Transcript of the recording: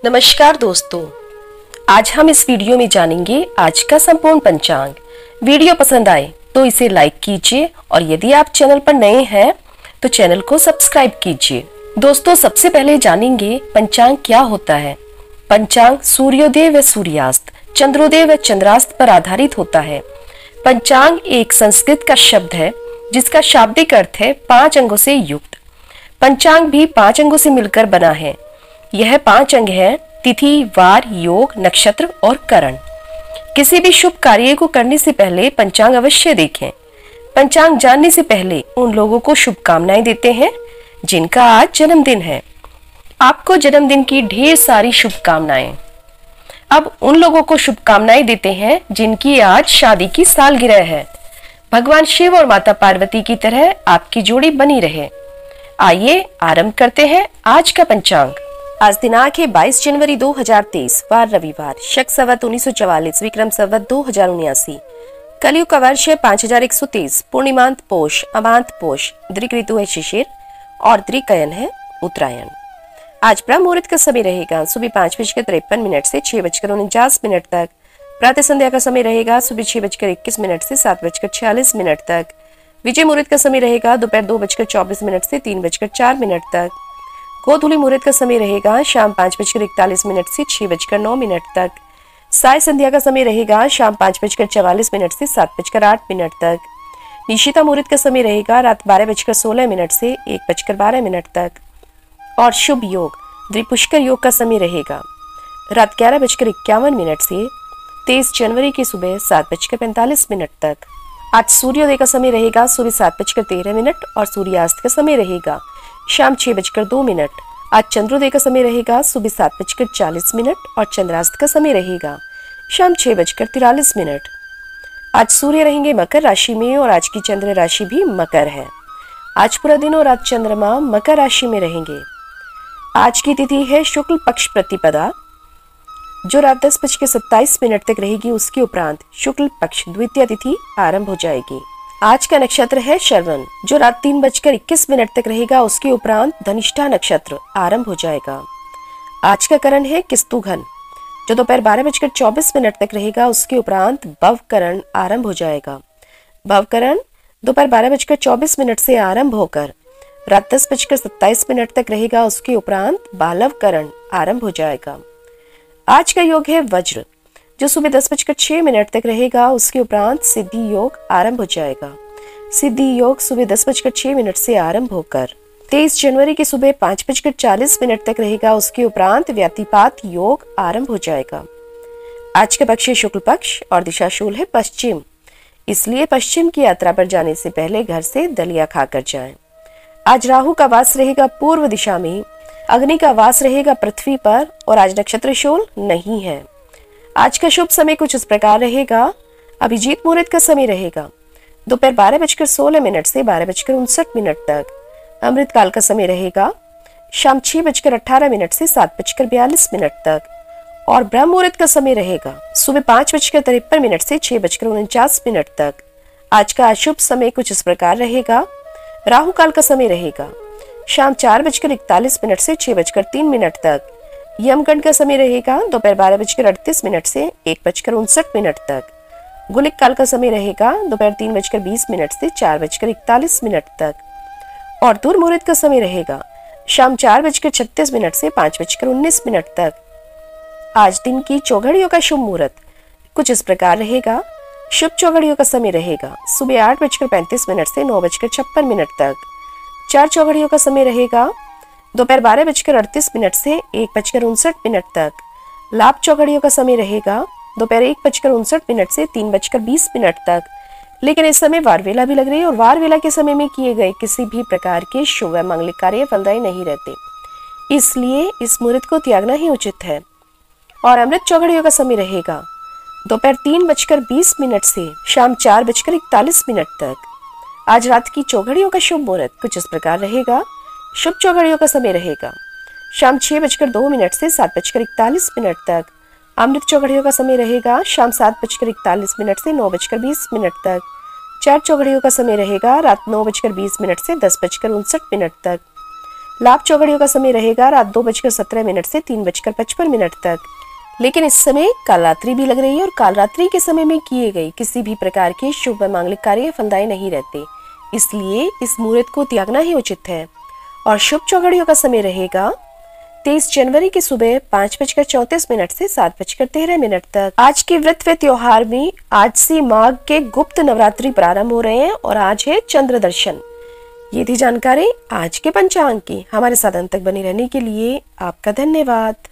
नमस्कार दोस्तों, आज हम इस वीडियो में जानेंगे आज का संपूर्ण पंचांग। वीडियो पसंद आए तो इसे लाइक कीजिए और यदि आप चैनल पर नए हैं तो चैनल को सब्सक्राइब कीजिए। दोस्तों, सबसे पहले जानेंगे पंचांग क्या होता है। पंचांग सूर्योदय व सूर्यास्त, चंद्रोदय व चंद्रास्त पर आधारित होता है। पंचांग एक संस्कृत का शब्द है जिसका शाब्दिक अर्थ है 5 अंगों से युक्त। पंचांग भी 5 अंगों से मिलकर बना है। यह 5 अंग है: तिथि, वार, योग, नक्षत्र और करण। किसी भी शुभ कार्य को करने से पहले पंचांग अवश्य देखें। पंचांग जानने से पहले उन लोगों को शुभकामनाएं देते हैं जिनका आज जन्मदिन है। आपको जन्मदिन की ढेर सारी शुभकामनाएं। अब उन लोगों को शुभकामनाएं देते हैं जिनकी आज शादी की सालगिरह है। भगवान शिव और माता पार्वती की तरह आपकी जोड़ी बनी रहे। आइए आरंभ करते हैं आज का पंचांग। आज दिनांक है 22 जनवरी 2023, वार रविवार, शक संवत 1944, विक्रम संवत 2079। कलयुग का वर्ष है 5123, पूर्णिमांत पोष, अमांत पोष, दृक ऋतु है शिशिर और दृकयन है उत्तरायण। आज ब्रह्म मुहूर्त का समय रहेगा सुबह 5:53 से 6:49 तक। प्रातः संध्या का समय रहेगा सुबह 6:21 से 7:46 तक। विजय मुहूर्त का समय रहेगा दोपहर 2:24 से 3:04 तक। गोधूली मुहूर्त का समय रहेगा शाम 5:41 से 6:09 तक। साय संध्या का समय रहेगा शाम 5:44 से 7:08 तक। निशिता मुहूर्त का समय रहेगा रात 12:16 से 1:12 तक। और शुभ योग द्विपुष्कर योग का समय रहेगा रात 11:51 से 23 जनवरी की सुबह 7:45 तक। आज सूर्योदय का समय रहेगा सुबह 7:13 और सूर्यास्त का समय रहेगा शाम 6:02। आज चंद्रोदय का समय रहेगा सुबह 7:40 और चंद्रास्त का समय रहेगा शाम 6:43। आज सूर्य रहेंगे मकर राशि में और आज की चंद्र राशि भी मकर है। आज पूरा दिन और आज चंद्रमा मकर राशि में रहेंगे। आज की तिथि है शुक्ल पक्ष प्रतिपदा जो रात 10:27 तक रहेगी। उसके उपरांत शुक्ल पक्ष द्वितीय तिथि आरंभ हो जाएगी। आज का नक्षत्र है श्रवण जो रात 3:21 तक रहेगा। उसके उपरांत धनिष्ठा नक्षत्र आरंभ हो जाएगा। आज का करण है किस्तुघन जो दोपहर 12:24 तक रहेगा। उसके उपरांत भवकरण आरंभ हो जाएगा। भवकरण दोपहर 12:24 से आरंभ होकर रात 10:27 तक रहेगा। उसके उपरांत बालवकरण आरंभ हो जाएगा। आज का योग है वज्र जो सुबह 10:06 तक रहेगा। उसके उपरांत सिद्धि योग आरंभ हो जाएगा। सिद्धि योग सुबह 10:06 से आरंभ होकर 23 जनवरी की सुबह 5:40 तक रहेगा। उसके उपरांत व्यतिपात योग आरंभ हो जाएगा। आज का पक्ष है शुक्ल पक्ष और दिशा शूल है पश्चिम, इसलिए पश्चिम की यात्रा पर जाने से पहले घर से दलिया खाकर जाएं। आज राहु का वास रहेगा पूर्व दिशा में, अग्नि का वास रहेगा पृथ्वी पर और आज नक्षत्र शूल नहीं है। आज का शुभ समय कुछ इस प्रकार रहेगा। अभिजीत मुहूर्त का समय रहेगा दोपहर 12:16 से 12:59 तक। अमृत काल का समय रहेगा शाम 6:18 से 7:42 तक। और ब्रह्म मुहूर्त का समय रहेगा सुबह 5:53 से 6:49 तक। आज का अशुभ समय कुछ इस प्रकार रहेगा। राहु काल का समय रहेगा शाम 4:41 से 6:03 तक। यमगंड का समय रहेगा दोपहर 12:38 से 1:59 तक। गुलिक काल का समय रहेगा दोपहर 3:20 से 4:41 तक। और दुर्मुहूर्त का समय रहेगा शाम 4:36 से 5:19 तक। आज दिन की चौघड़ियों का शुभ मुहूर्त कुछ इस प्रकार रहेगा। शुभ चौघड़ियों का समय रहेगा सुबह 8:35 से 9:56 तक। 4 चौघड़ियों का समय रहेगा दोपहर 12:38 से 1:59 तक। लाभ चौघड़ियों का समय रहेगा दोपहर 1:59 से 3:20 तक। लेकिन इस समय वार वेला भी लग रही है और वार वेला के समय में किए गए किसी भी प्रकार के शुभ व मांगलिक कार्य फलदायी नहीं रहते, इसलिए इस मुहूर्त को त्यागना ही उचित है। और अमृत चौघड़ियों का समय रहेगा दोपहर 3:20 से शाम 4:41 तक। आज रात की चौघड़ियों का शुभ मुहूर्त कुछ इस प्रकार रहेगा। शुभ चौघड़ियों का समय रहेगा शाम 6:02 से 7:41 तक। अमृत चौघड़ियों का समय रहेगा शाम 7:41 से 9:20 तक। 4 चौघड़ियों का समय रहेगा रात 9:20 से 10:59 तक। लाभ चौघड़ियों का समय रहेगा रात 2:17 से 3:55 तक। लेकिन इस समय कालरात्रि भी लग रही है और कालरात्रि के समय में किए गए किसी भी प्रकार के शुभ व मांगलिक कार्य फलदायी नहीं रहते, इसलिए इस मुहूर्त को त्यागना ही उचित है। और शुभ चौघड़ियों का समय रहेगा 23 जनवरी की सुबह 5:34 से 7:13 तक। आज के व्रत व त्योहार में आज से माघ के गुप्त नवरात्रि प्रारंभ हो रहे हैं और आज है चंद्र दर्शन। ये थी जानकारी आज के पंचांग की। हमारे साथ अंत तक बने रहने के लिए आपका धन्यवाद।